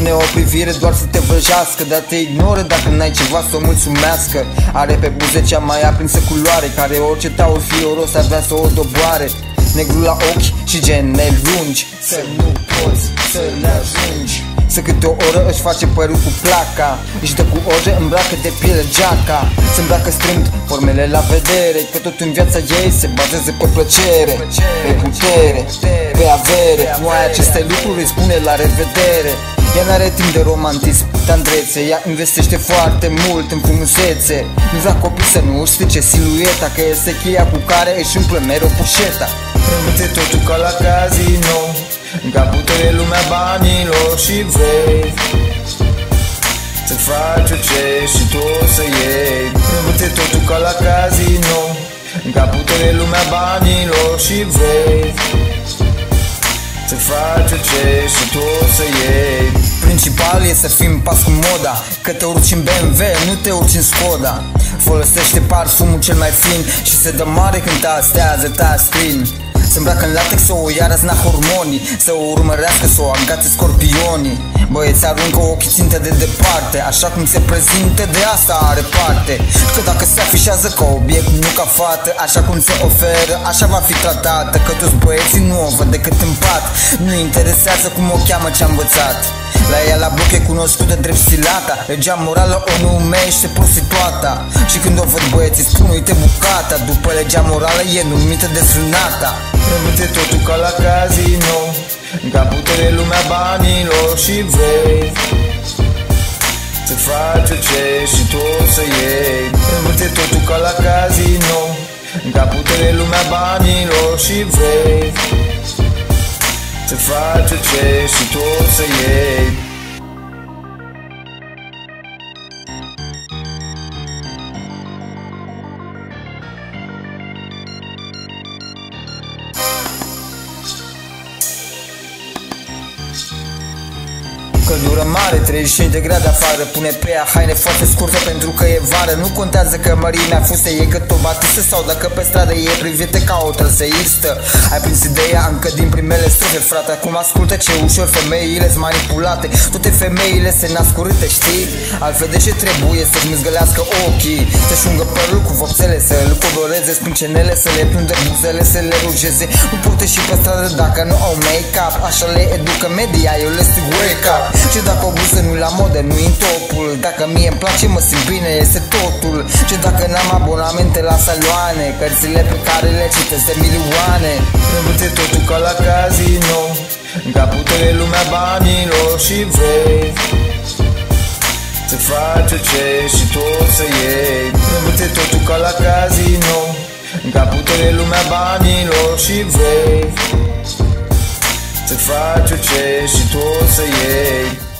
pune o privire doar să te vrăjească, dar te ignoră dacă n-ai ceva să o mulțumească. Are pe buze cea mai aprinsă culoare, care orice taur fie o rost ar vrea să o doboare. Negru la ochi și geneli lungi, să nu poți să le ajungi. Să câte o oră își face părul cu placa, își dă cu oră, îmbracă de piele geaca. Se îmbracă strâmt, formele la vedere, că tot în viața ei se bazează pe plăcere, pe putere, pe avere. Nu ai aceste lucruri, îi spune la revedere. Ea n-are timp de romantism, tandrețe. Ea investește foarte mult în frumusețe. Nu vrea copii să nu își strice silueta, că este cheia cu care își umple mereu poșeta. Rămâne totul ca la casino, în capul tău e lumea banilor și vrei să faci orice și tu o să iei. Rămâne totul ca la casino, în capul tău e lumea banilor și vrei să faci orice și tu o să iei. Principal e să fii în pas cu moda, că te urci în BMW, nu te urci în Skoda. Folosește parfumul cel mai fin și se dă mare când te astează touchscreen. Se îmbracă în latex, să o ia răzna hormonii, să o urmărească, să o agațe scorpionii. Băieți aruncă ochii țintă de departe, așa cum se prezintă de asta are parte. Că dacă se afișează ca obiect, nu ca fată, așa cum se oferă, așa va fi tratată. Că toți băieții nu o văd decât în pat, nu interesează cum o cheamă ce-a învățat. La ea la bloc e cunoscută drept stilata, legea morală o numește prostituata. Și când o văd băieții spun uite bucata, după legea morală e numită desfrânata. Rămâne totul ca la casino, în capul tău e lumea banilor și vrei să faci orice și tu o să iei. Rămâne totul ca la casino, în capul tău e lumea banilor și vrei să faci orice și tu o să iei. Căldură mare, 35 de grade afară, pune pe ea haine foarte scurte pentru că e vară. Nu contează că mărimea fustei e cât o batistă, sau dacă pe stradă e privită ca o trăseistă. Ai prins ideea încă din primele strofe, frate, acum ascultă ce ușor femeile-s manipulate. Toate femeile se nasc urâte, știi? Altfel de ce trebuie să-și mâzgălească ochii, să-și ungă părul cu vopsele, să-l coloreze sprâncenele, să le plândă buzele, să le rugeze. Nu poate și pe stradă dacă nu au make-up, așa le educă media, eu le stig wake up. Ce dacă o bluză nu-i la modă, nu-i în topul, dacă mie îmi place, mă simt bine, este totul. Ce dacă n-am abonamente la saloane, cărțile pe care le citesc de milioane. Rămâne totul ca la casino, în capul tău e lumea banilor și vrei să faci orice și tu o să iei. Rămâne totul ca la casino, în capul tău e lumea banilor și vrei să faci orice și tu o să iei.